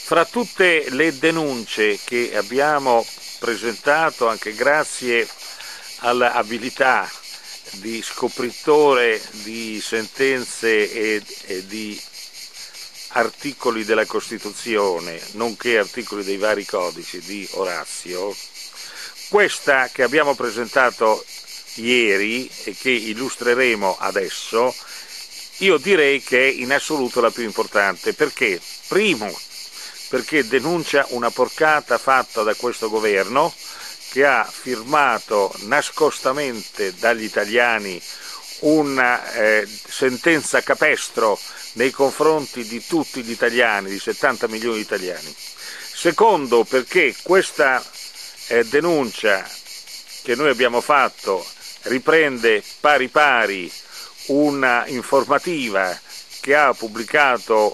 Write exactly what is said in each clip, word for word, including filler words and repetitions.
Fra tutte le denunce che abbiamo presentato, anche grazie all'abilità di scopritore di sentenze e, e di articoli della Costituzione, nonché articoli dei vari codici di Orazio, questa che abbiamo presentato ieri e che illustreremo adesso, io direi che è in assoluto la più importante. Perché? Primo, perché denuncia una porcata fatta da questo governo, che ha firmato nascostamente dagli italiani una eh, sentenza capestro nei confronti di tutti gli italiani, di settanta milioni di italiani. Secondo, perché questa eh, denuncia che noi abbiamo fatto riprende pari pari una informativa che ha pubblicato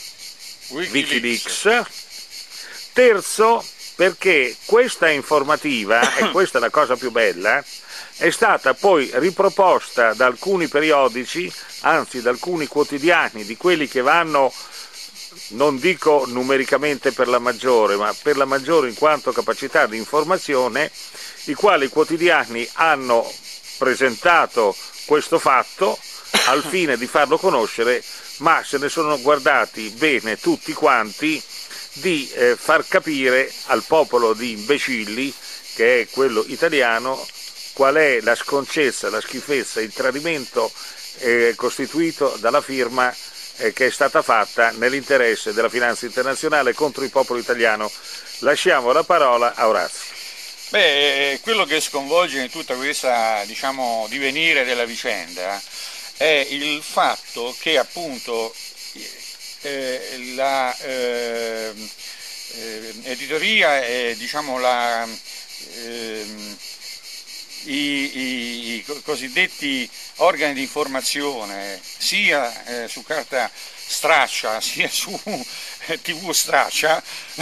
Wikileaks. Wikileaks. Terzo, perché questa informativa, e questa è la cosa più bella, è stata poi riproposta da alcuni periodici, anzi da alcuni quotidiani, di quelli che vanno, non dico numericamente per la maggiore, ma per la maggiore in quanto capacità di informazione, i quali quotidiani hanno presentato questo fatto al fine di farlo conoscere, ma se ne sono guardati bene tutti quanti di eh, far capire al popolo di imbecilli, che è quello italiano, qual è la sconcezza, la schifezza, il tradimento eh, costituito dalla firma eh, che è stata fatta nell'interesse della finanza internazionale contro il popolo italiano. Lasciamo la parola a Orazio. Beh, quello che sconvolge in tutta questa, diciamo, divenire della vicenda è il fatto che appunto Eh, la eh, eh, editoria e diciamo la, eh, i, i, i cosiddetti organi di informazione sia eh, su carta straccia sia su eh, tivù straccia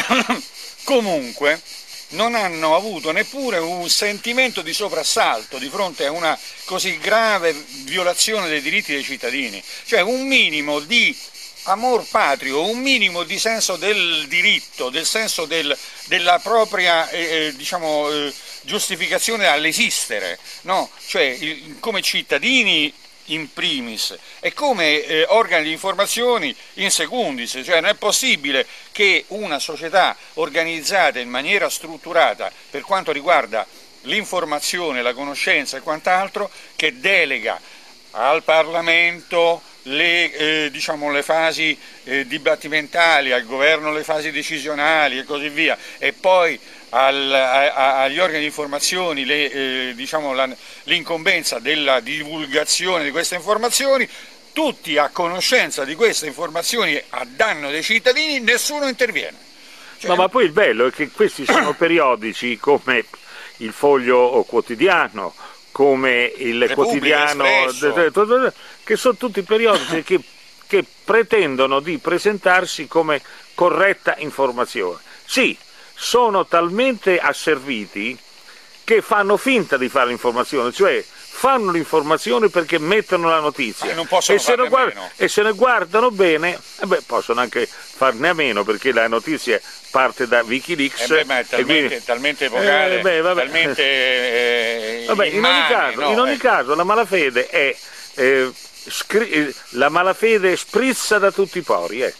comunque non hanno avuto neppure un sentimento di soprassalto di fronte a una così grave violazione dei diritti dei cittadini, cioè un minimo di amor patrio, un minimo di senso del diritto, del senso del, della propria eh, diciamo, eh, giustificazione all'esistere, no? Cioè il, come cittadini in primis e come eh, organi di informazione in secundis, cioè non è possibile che una società organizzata in maniera strutturata per quanto riguarda l'informazione, la conoscenza e quant'altro, che delega al Parlamento Le, eh, diciamo, le fasi eh, dibattimentali, al governo le fasi decisionali e così via, e poi al, a, agli organi di informazioni le, eh, diciamo, l'incombenza della divulgazione di queste informazioni, tutti a conoscenza di queste informazioni a danno dei cittadini, nessuno interviene. Cioè, no, ma poi il bello è che questi sono periodici come il Foglio Quotidiano, come il Repubblica, Quotidiano, che sono tutti periodici che, che pretendono di presentarsi come corretta informazione. Sì, sono talmente asserviti che fanno finta di fare l'informazione, cioè fanno l'informazione perché mettono la notizia, non possono e, se ne guarda, e se ne guardano bene, eh beh, possono anche farne a meno, perché la notizia parte da Wikileaks. Eh beh, ma è talmente, quindi, talmente epocale, eh, beh, talmente eh, vabbè, immane, in ogni caso, no? in ogni eh. caso la malafede è eh, scri- la malafede sprizza da tutti i pori, ecco.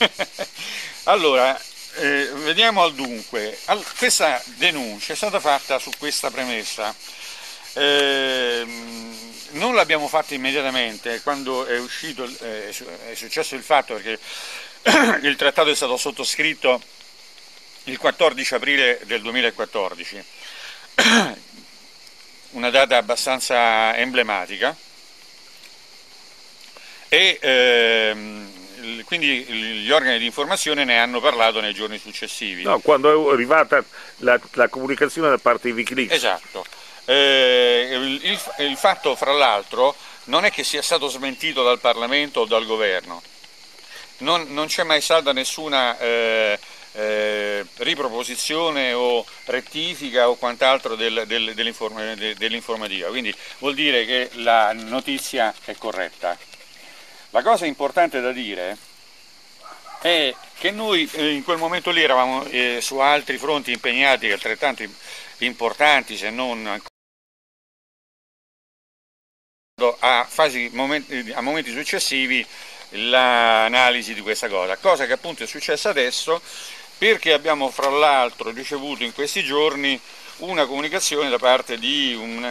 Allora, eh, vediamo al dunque. All questa denuncia è stata fatta su questa premessa. Eh, non l'abbiamo fatta immediatamente quando è uscito, eh, è successo il fatto, perché il trattato è stato sottoscritto il quattordici aprile del duemilaquattordici, una data abbastanza emblematica, e ehm, quindi gli organi di informazione ne hanno parlato nei giorni successivi. No, quando è arrivata la, la comunicazione da parte di Wikileaks. Esatto. Eh, il, il fatto, fra l'altro, non è che sia stato smentito dal Parlamento o dal Governo, non, non c'è mai stata nessuna eh, eh, riproposizione o rettifica o quant'altro del, del, dell'informativa, quindi vuol dire che la notizia è corretta. La cosa importante da dire è che noi eh, in quel momento lì eravamo eh, su altri fronti impegnati altrettanto importanti, se non a, fasi, momenti, a momenti successivi, l'analisi di questa cosa, cosa che appunto è successa adesso, perché abbiamo fra l'altro ricevuto in questi giorni una comunicazione da parte di un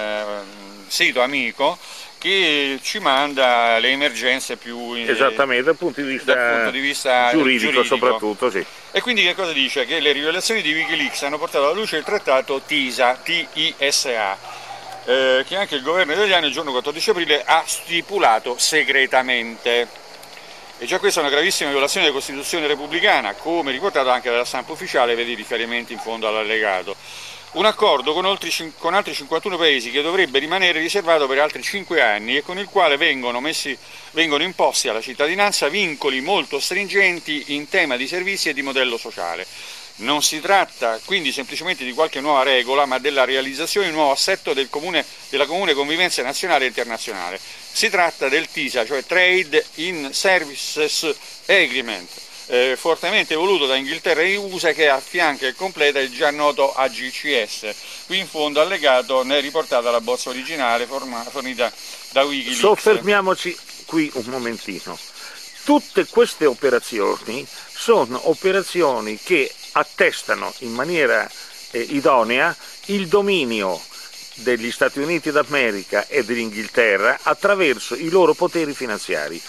uh, sito amico che ci manda le emergenze più in, esattamente dal punto di vista, dal punto di vista giuridico, giuridico soprattutto, sì. E quindi che cosa dice? Che le rivelazioni di Wikileaks hanno portato alla luce il trattato TISA, T I S A, eh, che anche il governo italiano il giorno quattordici aprile ha stipulato segretamente. E già questa è una gravissima violazione della Costituzione repubblicana, come riportato anche dalla stampa ufficiale, vedi i riferimenti in fondo all'allegato. Un accordo con, oltre, con altri cinquantuno paesi che dovrebbe rimanere riservato per altri cinque anni e con il quale vengono, messi, vengono imposti alla cittadinanza vincoli molto stringenti in tema di servizi e di modello sociale. Non si tratta quindi semplicemente di qualche nuova regola, ma della realizzazione di un nuovo assetto del comune, della comune convivenza nazionale e internazionale. Si tratta del TISA, cioè Trade in Services Agreement, eh, fortemente voluto da Inghilterra e U S A, che affianca e completa il già noto A G C S. Qui in fondo allegato ne è riportata la bozza originale fornita da Wikileaks. Soffermiamoci qui un momentino. Tutte queste operazioni sono operazioni che attestano in maniera eh, idonea il dominio degli Stati Uniti d'America e dell'Inghilterra attraverso i loro poteri finanziari.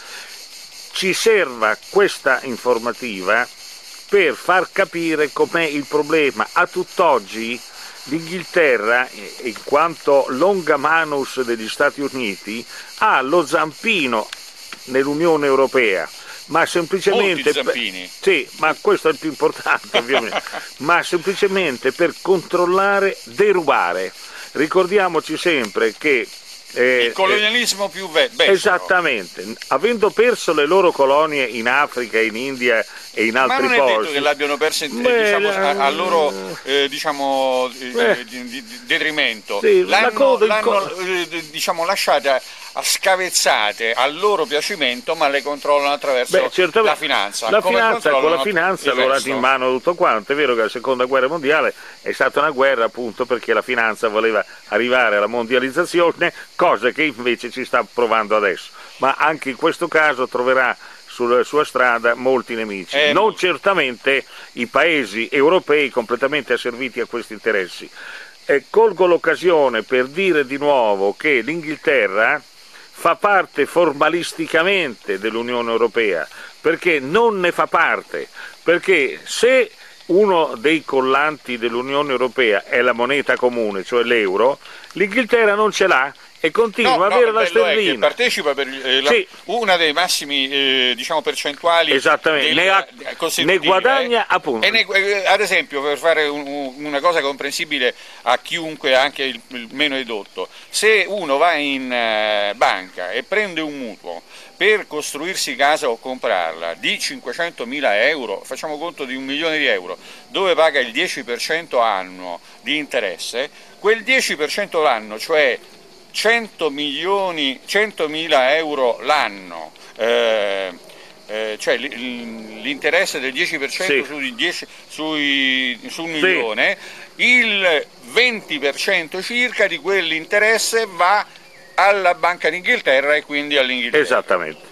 Ci serva questa informativa per far capire com'è il problema. A tutt'oggi l'Inghilterra, in quanto longa manus degli Stati Uniti, ha lo zampino nell'Unione Europea, ma semplicemente per, sì, ma questo è il più importante ovviamente, ma semplicemente per controllare, derubare. Ricordiamoci sempre che eh, il colonialismo eh, più vecchio. Esattamente, avendo perso le loro colonie in Africa, in India e in altri posti. Ma non è detto che l'abbiano perso in, Beh, diciamo, a, a loro eh, diciamo, eh, di, di, di detrimento. Sì, l'hanno eh, diciamo, lasciata a scavezzate al loro piacimento, ma le controllano attraverso Beh, la finanza. La finanza con la finanza hanno dato in mano tutto quanto. È vero che la seconda guerra mondiale è stata una guerra appunto perché la finanza voleva arrivare alla mondializzazione, cosa che invece ci sta provando adesso. Ma anche in questo caso troverà sulla sua strada molti nemici, eh, non certamente i paesi europei completamente asserviti a questi interessi. E colgo l'occasione per dire di nuovo che l'Inghilterra fa parte formalisticamente dell'Unione Europea, perché non ne fa parte, perché se uno dei collanti dell'Unione Europea è la moneta comune, cioè l'euro, l'Inghilterra non ce l'ha e continua no, a avere no, la sterlina. È che partecipa per eh, la, sì. una dei massimi eh, diciamo percentuali. Esattamente, ne, ha, ne guadagna eh, appunto. E ne, eh, ad esempio, per fare un, una cosa comprensibile a chiunque, anche il, il meno edotto, se uno va in eh, banca e prende un mutuo per costruirsi casa o comprarla di cinquecentomila euro, facciamo conto di un milione di euro, dove paga il dieci per cento annuo di interesse, quel dieci per cento l'anno, cioè cento milioni, centomila euro l'anno, eh, eh, cioè l'interesse del dieci per cento sì. sui dieci, sui, su un milione, sì. il venti per cento circa di quell'interesse va alla Banca d'Inghilterra e quindi all'Inghilterra. Esattamente.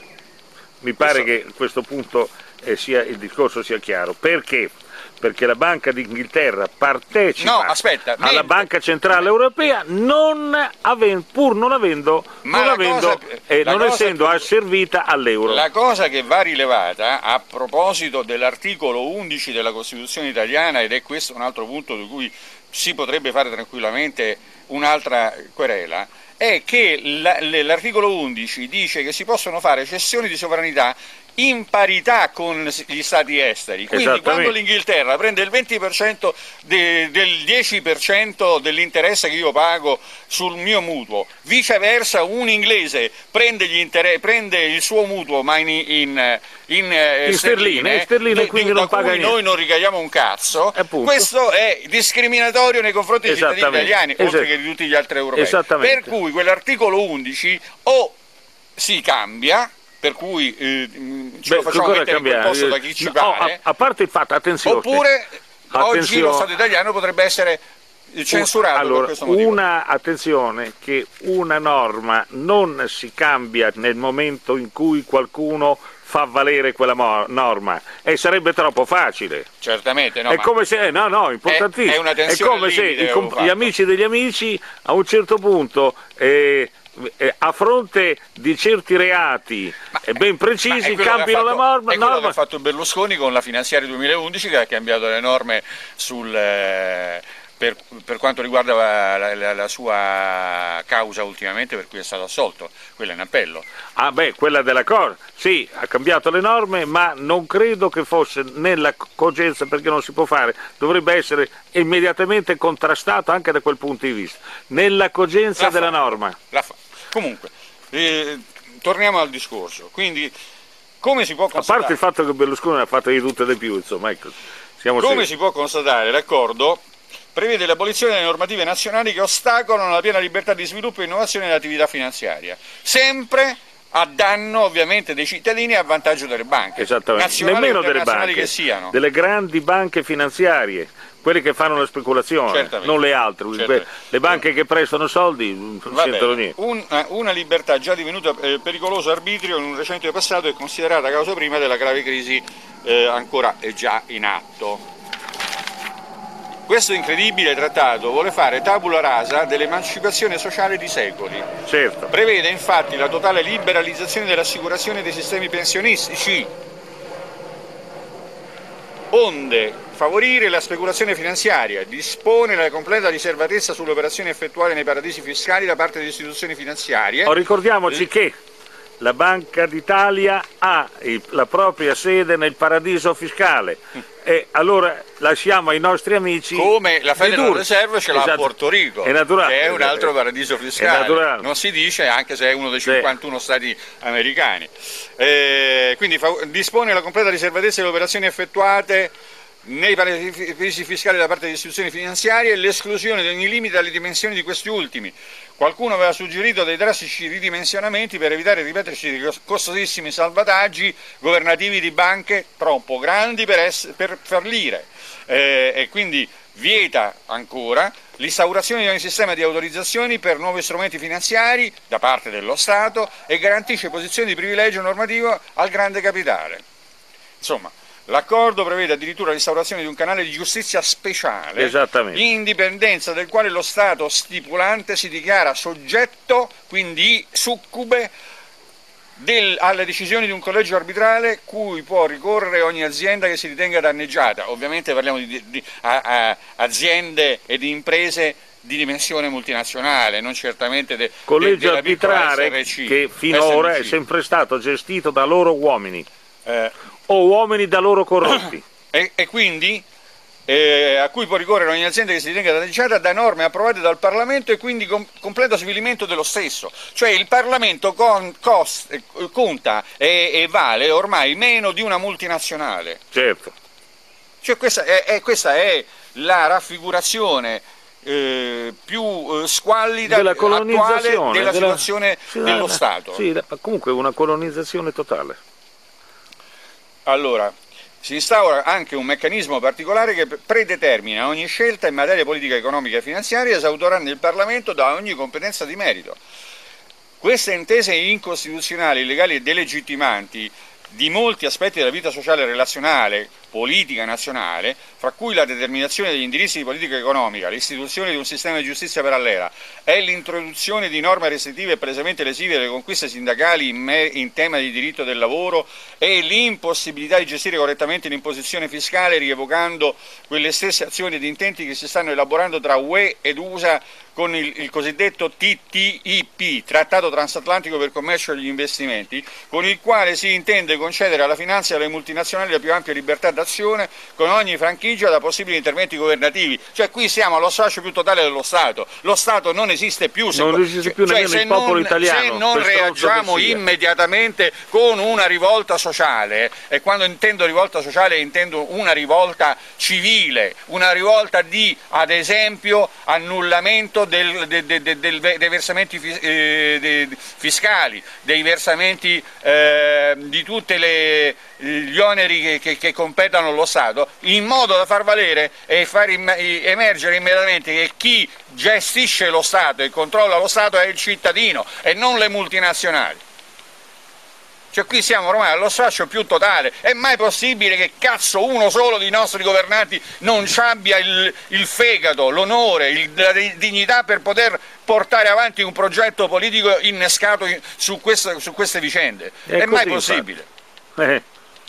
Mi pare Questo... che a questo punto eh, sia, il discorso sia chiaro. Perché? Perché la Banca d'Inghilterra partecipa no, aspetta, alla mentre... Banca Centrale Europea non avendo, pur non avendo, Ma non, avendo cosa, eh, non cosa, essendo asservita all'euro. La cosa che va rilevata a proposito dell'articolo undici della Costituzione italiana, ed è questo un altro punto di cui si potrebbe fare tranquillamente un'altra querela, è che l'articolo undici dice che si possono fare cessioni di sovranità in parità con gli stati esteri, quindi quando l'Inghilterra prende il venti per cento de, del dieci per cento dell'interesse che io pago sul mio mutuo, viceversa un inglese prende, gli prende il suo mutuo ma in, in, in, in sterline, sterline quindi da non paga cui niente. Noi non ricadiamo un cazzo, questo è discriminatorio nei confronti dei cittadini italiani, oltre che di tutti gli altri europei, per cui quell'articolo undici o si cambia per cui eh, ce Beh, lo facciamo mettere in quel posto da chi ci no, pare, a, a parte il fatto, attenzione, oppure attenzione. Oggi lo Stato italiano potrebbe essere censurato allora, per questo motivo. Una, attenzione, che una norma non si cambia nel momento in cui qualcuno fa valere quella norma, e sarebbe troppo facile. Certamente, no. È come se, no, no, importantissimo. È, è, una è come se i, gli amici degli amici a un certo punto, eh, eh, a fronte di certi reati ma, ben precisi, cambiano la norma. È quello norma. che ha fatto Berlusconi con la finanziaria duemilaundici, che ha cambiato le norme sul... Eh, Per, per quanto riguarda la, la, la sua causa ultimamente, per cui è stato assolto, quella in appello. Ah beh, quella della Corte, sì, ha cambiato le norme, ma non credo che fosse nella cogenza, perché non si può fare, dovrebbe essere immediatamente contrastato anche da quel punto di vista, nella cogenza la della fa, norma. La fa. Comunque, eh, torniamo al discorso, quindi come si può constatare... A parte il fatto che Berlusconi ha fatto di tutto e di più, insomma, ecco, siamo come seri. si può constatare, l'accordo prevede l'abolizione delle normative nazionali che ostacolano la piena libertà di sviluppo e innovazione dell'attività finanziaria, sempre a danno ovviamente dei cittadini e a vantaggio delle banche, esattamente, nemmeno delle banche, che siano. Delle grandi banche finanziarie, quelle che fanno la speculazione, certamente, non le altre, certamente. Le banche che prestano soldi non sentono niente. Un, una libertà già divenuta eh, pericoloso arbitrio in un recente passato è considerata causa prima della grave crisi eh, ancora è già in atto. Questo incredibile trattato vuole fare tabula rasa dell'emancipazione sociale di secoli. Certo. Prevede infatti la totale liberalizzazione dell'assicurazione dei sistemi pensionistici, onde favorire la speculazione finanziaria, dispone la completa riservatezza sulle operazioni effettuate nei paradisi fiscali da parte delle istituzioni finanziarie. Oh, ricordiamoci eh. che la Banca d'Italia ha la propria sede nel paradiso fiscale e allora lasciamo ai nostri amici, come la Federal Reserve ce l'ha esatto. a Porto Rico, è naturale, che è un altro paradiso fiscale, non si dice, anche se è uno dei cinquantuno sì. stati americani. Eh, quindi fa, dispone la completa riservatezza delle operazioni effettuate nei paradisi fiscali da parte delle istituzioni finanziarie e l'esclusione di ogni limite alle dimensioni di questi ultimi. Qualcuno aveva suggerito dei drastici ridimensionamenti per evitare di ripeterci di costosissimi salvataggi governativi di banche troppo grandi per, essere, per fallire eh, e quindi vieta ancora l'instaurazione di ogni sistema di autorizzazioni per nuovi strumenti finanziari da parte dello Stato e garantisce posizioni di privilegio normativo al grande capitale. Insomma, l'accordo prevede addirittura l'instaurazione di un canale di giustizia speciale, in dipendenza del quale lo Stato stipulante si dichiara soggetto, quindi succube, del, alle decisioni di un collegio arbitrale cui può ricorrere ogni azienda che si ritenga danneggiata. Ovviamente parliamo di, di a, a, aziende e di imprese di dimensione multinazionale, non certamente del collegio de, arbitrale che finora è sempre stato gestito da loro uomini. Eh, o uomini da loro corrotti. E, e quindi eh, a cui può ricorrere ogni azienda che si ritenga danneggiata da norme approvate dal Parlamento e quindi com completo svilimento dello stesso. Cioè il Parlamento con, cost, eh, conta e, e vale ormai meno di una multinazionale. Certo. Cioè questa è, è, questa è la raffigurazione Eh, più eh, squallida della attuale della situazione della, dello sì, Stato. Sì, comunque una colonizzazione totale. Allora, si instaura anche un meccanismo particolare che predetermina ogni scelta in materia politica, economica e finanziaria, esautorando il Parlamento da ogni competenza di merito. Queste intese incostituzionali, illegali e delegittimanti di molti aspetti della vita sociale e relazionale politica nazionale, fra cui la determinazione degli indirizzi di politica economica, l'istituzione di un sistema di giustizia parallela e l'introduzione di norme restrittive e palesemente lesive delle conquiste sindacali in, in tema di diritto del lavoro e l'impossibilità di gestire correttamente l'imposizione fiscale rievocando quelle stesse azioni ed intenti che si stanno elaborando tra U E ed U S A con il, il cosiddetto T T I P, Trattato Transatlantico per il Commercio e gli Investimenti, con il quale si intende concedere alla finanza e alle multinazionali la più ampia libertà d'azione con ogni franchigia da possibili interventi governativi. Cioè qui siamo allo sfascio più totale dello Stato, lo Stato non esiste più, se, non esiste più cioè, nemmeno se il popolo non, italiano, se non reagiamo immediatamente con una rivolta sociale, e quando intendo rivolta sociale intendo una rivolta civile, una rivolta di, ad esempio, annullamento del, de, de, de, del, dei versamenti fis, eh, de, fiscali, dei versamenti eh, di tutti gli oneri che, che, che competono allo Stato, in modo da far valere e far emergere immediatamente che chi gestisce lo Stato e controlla lo Stato è il cittadino e non le multinazionali. Cioè qui siamo ormai allo sfascio più totale. È mai possibile che cazzo uno solo dei nostri governanti non ci abbia il, il fegato, l'onore, il, la dignità per poter portare avanti un progetto politico innescato su, questa, su queste vicende? È, è così, mai possibile. Eh,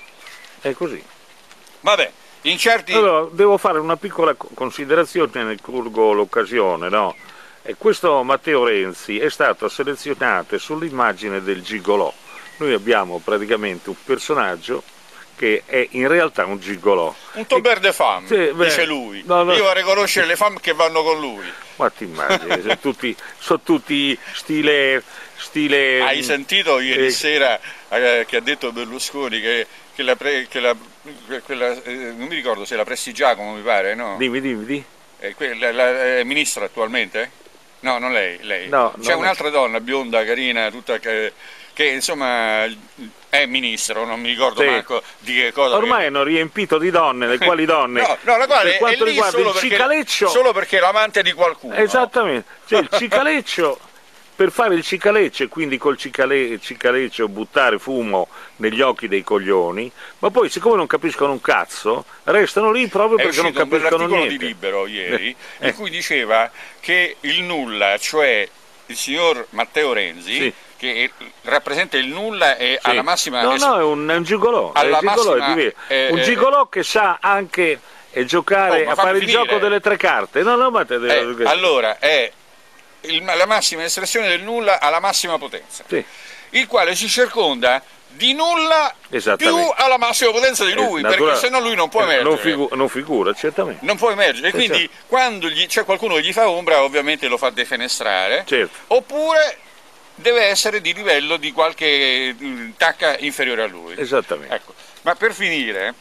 è così. Vabbè, in certi... Allora, devo fare una piccola considerazione, ne colgo l'occasione, no? E questo Matteo Renzi è stato selezionato sull'immagine del gigolò. Noi abbiamo praticamente un personaggio che è in realtà un gigolò. Un tober de femme, sì, beh, dice lui. No, no. Io vorrei riconoscere le femme che vanno con lui. Ma ti immagini, sono tutti, sono tutti stile, stile... Hai sentito ieri eh, sera eh, che ha detto Berlusconi che, che, la, pre, che la, quella, eh, non mi ricordo se la Prestigiacomo mi pare, no? Dimmi, dimmi, dimmi. Eh, quella, la, è ministra attualmente? No, non lei, lei. No, C'è no, un'altra donna bionda, carina, tutta che... che insomma è ministro, non mi ricordo sì. manco di che cosa. Ormai che... hanno riempito di donne, le quali donne, no, no, la quale per quanto è lì riguarda solo il perché, cicaleccio, solo perché è l'amante di qualcuno. Esattamente, cioè, il cicaleccio, per fare il cicaleccio e quindi col cicale, cicaleccio buttare fumo negli occhi dei coglioni, ma poi siccome non capiscono un cazzo, restano lì proprio è perché non capiscono un niente. Di Libero ieri, eh. in cui diceva che il nulla, cioè il signor Matteo Renzi, sì. che rappresenta il nulla e sì. alla massima... No, no, è un, è un gigolò, è un gigolò, massima, è un gigolò che sa anche eh, giocare, oh, a fare finire. il gioco delle tre carte. No, no, ma te eh, allora, è il, la massima espressione del nulla alla massima potenza, sì. il quale si circonda di nulla più alla massima potenza di lui, eh, perché se no lui non può emergere. Non, figu non figura, certamente. Non può emergere, e quindi certo. quando c'è qualcuno che gli fa ombra, ovviamente lo fa defenestrare, certo. oppure deve essere di livello di qualche tacca inferiore a lui. Esattamente. Ecco. Ma per finire,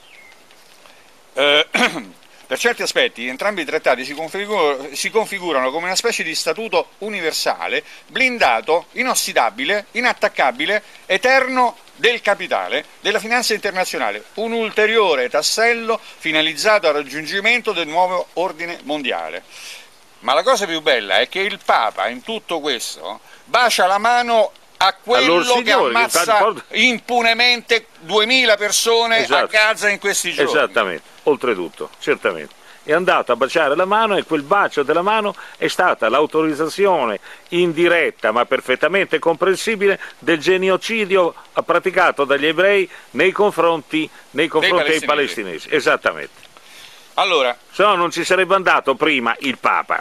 eh, per certi aspetti entrambi i trattati si configurano, si configurano come una specie di statuto universale, blindato, inossidabile, inattaccabile, eterno del capitale, della finanza internazionale, un ulteriore tassello finalizzato al raggiungimento del nuovo ordine mondiale. Ma la cosa più bella è che il Papa in tutto questo bacia la mano a quello allora, che ammazza che impunemente duemila persone esatto. a Gaza in questi giorni. Esattamente, oltretutto, certamente. È andato a baciare la mano e quel bacio della mano è stata l'autorizzazione indiretta ma perfettamente comprensibile del genocidio praticato dagli ebrei nei confronti, nei confronti dei palestinesi. Esattamente. Allora, se no non ci sarebbe andato prima il Papa.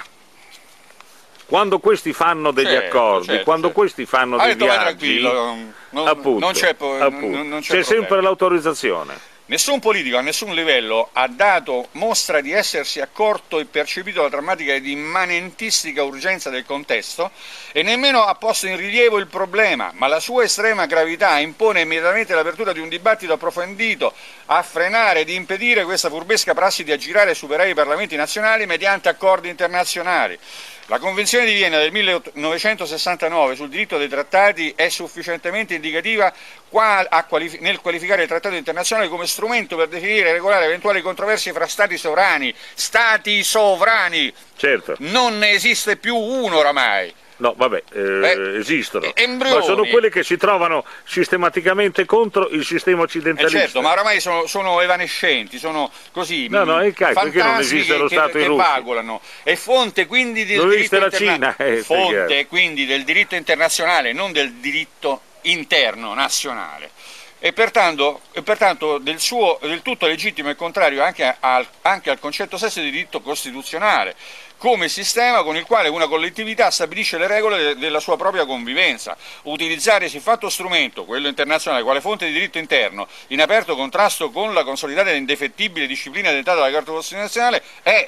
Quando questi fanno degli certo, accordi, certo, quando certo. questi fanno ah, dei viaggi, non, appunto, non c'è sempre l'autorizzazione. Nessun politico a nessun livello ha dato mostra di essersi accorto e percepito la drammatica ed immanentistica urgenza del contesto e nemmeno ha posto in rilievo il problema, ma la sua estrema gravità impone immediatamente l'apertura di un dibattito approfondito a frenare ed impedire questa furbesca prassi di aggirare e superare i parlamenti nazionali mediante accordi internazionali. La Convenzione di Vienna del millenovecentosessantanove sul diritto dei trattati è sufficientemente indicativa nel qualificare il trattato internazionale come strumento per definire e regolare eventuali controversie fra stati sovrani. Stati sovrani! Certo. Non ne esiste più uno oramai. No, vabbè, eh, eh, esistono, embrioni. Ma sono quelli che si trovano sistematicamente contro il sistema occidentalista. Eh certo, ma oramai sono, sono evanescenti, sono così, no, no, è perché non esiste lo Stato che, in Russia. Che vagolano, e fonte quindi del non diritto la Cina, eh, fonte quindi del diritto internazionale, non del diritto interno nazionale. E pertanto, e pertanto del, suo, del tutto legittimo e contrario anche al, anche al concetto stesso di diritto costituzionale, come sistema con il quale una collettività stabilisce le regole de della sua propria convivenza. Utilizzare siffatto strumento, quello internazionale, quale fonte di diritto interno, in aperto contrasto con la consolidata e indefettibile disciplina dettata dalla Carta Costituzionale, è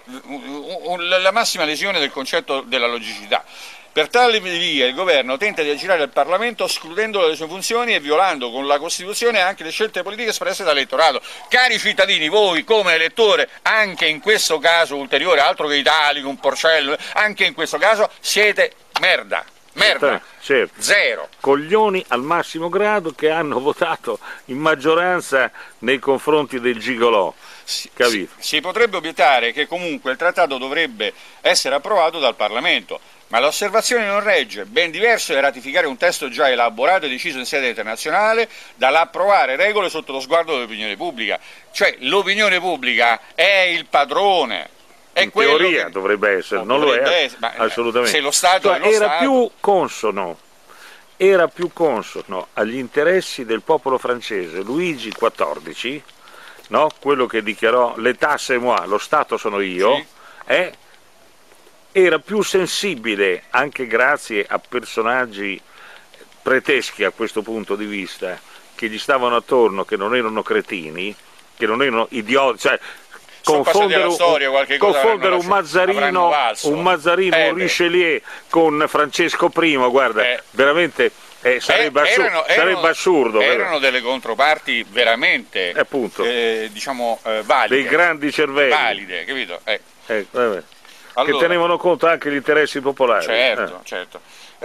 la massima lesione del concetto della logicità. Per tale via il governo tenta di aggirare il Parlamento escludendolo dalle sue funzioni e violando con la Costituzione anche le scelte politiche espresse dall'elettorato. Cari cittadini, voi come elettore, anche in questo caso ulteriore, altro che Italico, un porcello, anche in questo caso siete merda. Merda, certo. Zero. Coglioni al massimo grado che hanno votato in maggioranza nei confronti del gigolò. Si, si, si potrebbe obiettare che comunque il trattato dovrebbe essere approvato dal Parlamento, ma l'osservazione non regge. Ben diverso è ratificare un testo già elaborato e deciso in sede internazionale dall'approvare regole sotto lo sguardo dell'opinione pubblica. Cioè l'opinione pubblica è il padrone. È in teoria che... dovrebbe essere, non, non dovrebbe lo è essere, assolutamente. Se lo Stato cioè, è lo era Stato... più consono, era più consono agli interessi del popolo francese Luigi quattordici, no? Quello che dichiarò l'État c'est moi, lo Stato sono io, sì. eh? Era più sensibile, anche grazie a personaggi preteschi a questo punto di vista, che gli stavano attorno, che non erano cretini, che non erano idioti, cioè confondere, storia, un, confondere un Mazzarino, un, Mazzarino eh, un Richelieu con Francesco primo, guarda, eh. veramente eh, sarebbe, eh, assurdo, erano, sarebbe erano, assurdo. Erano però. delle controparti veramente, eh, diciamo, eh, valide. Dei grandi cervelli. Valide, capito? Eh. Eh, vabbè. Allora, che tenevano conto anche gli interessi popolari. Certo, eh. certo.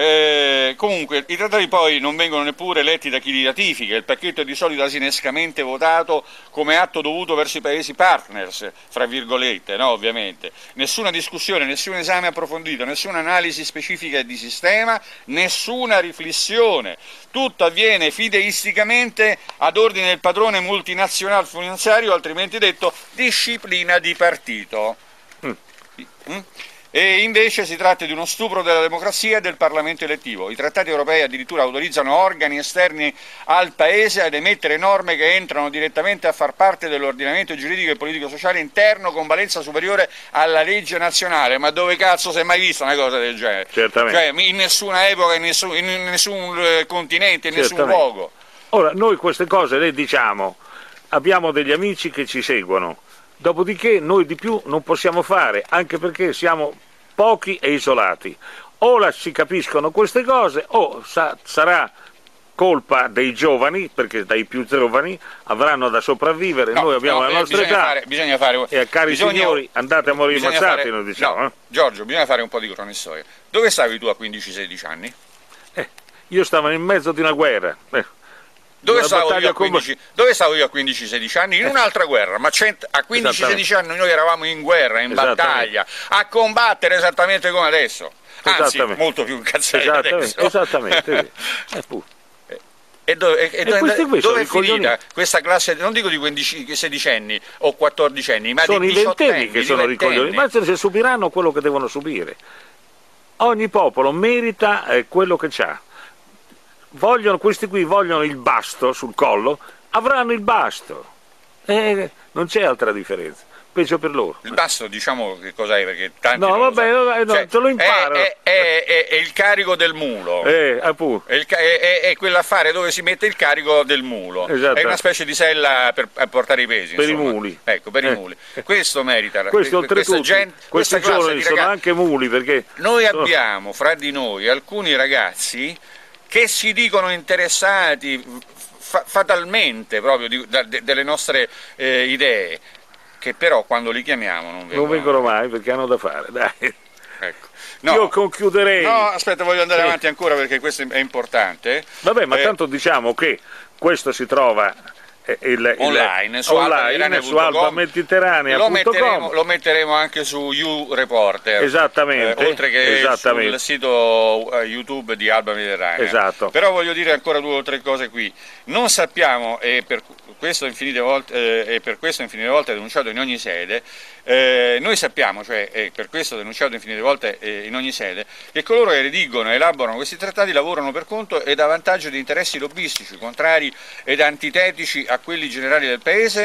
Eh, comunque i trattati poi non vengono neppure letti da chi li ratifica, il pacchetto è di solito asinescamente votato come atto dovuto verso i paesi partners, fra virgolette, no, ovviamente. Nessuna discussione, nessun esame approfondito, nessuna analisi specifica di sistema, nessuna riflessione. Tutto avviene fideisticamente ad ordine del padrone multinazionale finanziario, altrimenti detto disciplina di partito. Mm. Mm? E invece si tratta di uno stupro della democrazia e del Parlamento elettivo. I trattati europei addirittura autorizzano organi esterni al Paese ad emettere norme che entrano direttamente a far parte dell'ordinamento giuridico e politico-sociale interno con valenza superiore alla legge nazionale. Ma dove cazzo si è mai vista una cosa del genere? Certamente. Cioè, in nessuna epoca, in nessun, in nessun continente, in nessun luogo. Ora, noi queste cose le diciamo, abbiamo degli amici che ci seguono. Dopodiché noi di più non possiamo fare, anche perché siamo pochi e isolati. O la si capiscono queste cose, o sa, sarà colpa dei giovani, perché dai più giovani avranno da sopravvivere, no, noi abbiamo no, la nostra età, fare, bisogna fare, e cari bisogna, signori andate a morire ammazzati, noi diciamo. No, eh? Giorgio, bisogna fare un po' di cronistoria. Dove stavi tu a quindici sedici anni? Eh, io stavo in mezzo di una guerra. Eh. Dove stavo, io a quindici, dove stavo io a quindici sedici anni? In un'altra guerra, ma a quindici sedici anni noi eravamo in guerra, in battaglia, a combattere esattamente come adesso, anzi molto più incazzati adesso. Esattamente, e dove, e e dove, dove è finita questa classe, non dico di quindici, sedicenni o quattordicenni, ma sono di diciottenni che sono ricoglioni, ma se subiranno quello che devono subire. Ogni popolo merita eh, quello che c'ha. Vogliono, questi qui vogliono il basto sul collo, avranno il basto, eh, non c'è altra differenza, peggio per loro. Il basto, diciamo che cos'è, perché tanti no, vabbè, vabbè no, cioè, te lo imparo. È, è, è, è il carico del mulo, eh, appunto. È, il, è, è quell'affare dove si mette il carico del mulo, esatto. È una specie di sella per, per portare i pesi. Per insomma. i muli. Ecco, per eh. i muli. Questo merita. Questo oltretutto, gente, questi giorni sono anche muli, perché... Noi sono... abbiamo fra di noi alcuni ragazzi che si dicono interessati fa fatalmente proprio di, da, de, delle nostre eh, idee, che però quando li chiamiamo non vengono, non vengono mai perché hanno da fare, dai. Ecco. No, io conchiuderei. No, aspetta, voglio andare sì. avanti ancora perché questo è importante. Vabbè, ma eh, tanto diciamo che questo si trova Il, online il, su alba mediterranea lo metteremo, lo metteremo anche su YouReporter, esattamente, eh, oltre che esattamente. sul sito uh, YouTube di Alba Mediterranea. Esatto. Però voglio dire ancora due o tre cose qui. Non sappiamo, e per questo infinite volte, eh, e per questo infinite volte denunciato in ogni sede, eh, noi sappiamo, cioè e per questo denunciato infinite volte eh, in ogni sede, che coloro che redigono e elaborano questi trattati lavorano per conto ed a vantaggio di interessi lobbistici, contrari ed antitetici a quelli generali del Paese,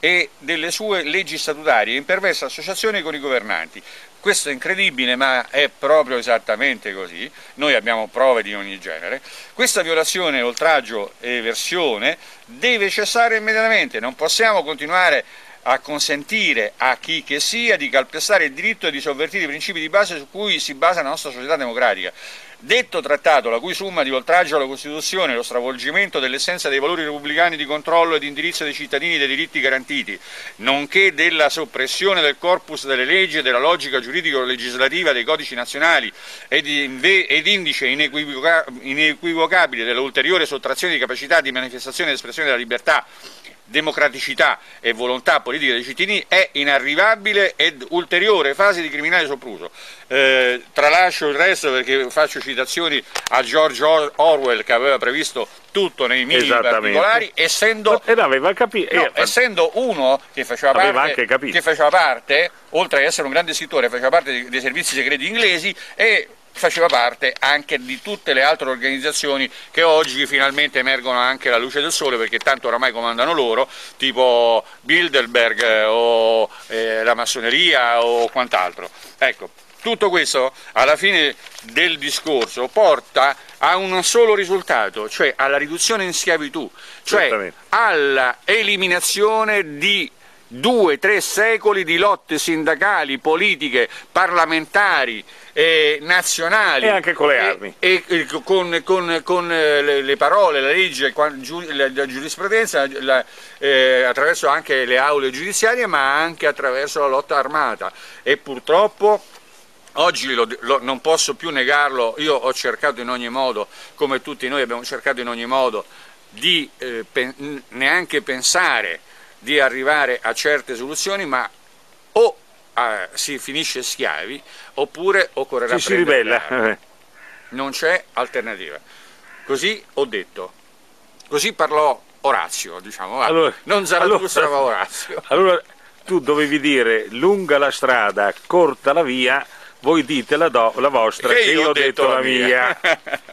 e delle sue leggi statutarie in perversa associazione con i governanti. Questo è incredibile, ma è proprio esattamente così. Noi abbiamo prove di ogni genere. Questa violazione, oltraggio e eversione deve cessare immediatamente. Non possiamo continuare a consentire a chi che sia di calpestare il diritto e di sovvertire i principi di base su cui si basa la nostra società democratica. Detto trattato, la cui summa di oltraggio alla Costituzione, lo stravolgimento dell'essenza dei valori repubblicani di controllo e di indirizzo dei cittadini e dei diritti garantiti, nonché della soppressione del corpus delle leggi e della logica giuridico-legislativa dei codici nazionali ed, ed indice inequivoca, inequivocabile della ulteriore sottrazione di capacità di manifestazione ed espressione della libertà, democraticità e volontà politica dei cittadini, è inarrivabile ed ulteriore fase di criminale sopruso. Eh, tralascio il resto perché faccio citazioni a George Orwell, che aveva previsto tutto nei minimi particolari, essendo, e aveva capito, no, essendo uno che faceva, parte, che faceva parte, oltre ad essere un grande scrittore, faceva parte dei, dei servizi segreti inglesi e faceva parte anche di tutte le altre organizzazioni che oggi finalmente emergono anche alla luce del sole, perché tanto oramai comandano loro, tipo Bilderberg eh, o eh, la massoneria o quant'altro. Ecco, tutto questo alla fine del discorso porta a un solo risultato, cioè alla riduzione in schiavitù, cioè alla eliminazione di due, tre secoli di lotte sindacali, politiche, parlamentari, eh, nazionali e anche con le armi e, e con, con, con le, le parole, la legge, la, la giurisprudenza, la, eh, attraverso anche le aule giudiziarie, ma anche attraverso la lotta armata. E purtroppo oggi lo, lo, non posso più negarlo, io ho cercato in ogni modo, come tutti noi abbiamo cercato in ogni modo, di eh, pen, neanche pensare di arrivare a certe soluzioni, ma o eh, si finisce schiavi oppure occorrerà si ribella. Non c'è alternativa. Così ho detto, così parlò Orazio, diciamo, va. Allora, non Zarathustra allora, ma Orazio. Allora tu dovevi dire lunga la strada, corta la via, voi dite la, do, la vostra, che io ho detto, detto la mia. mia.